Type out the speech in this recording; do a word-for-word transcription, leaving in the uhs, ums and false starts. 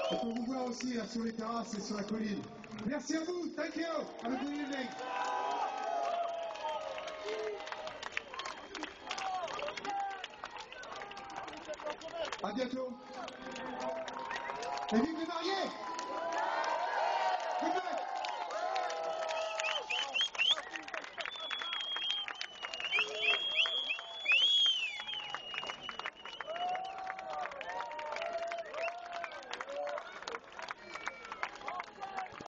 On peut vous voir aussi là, sur les terrasses et sur la colline. Merci à vous. Thank you. Have a good evening. À bientôt. Et vive les Mariés!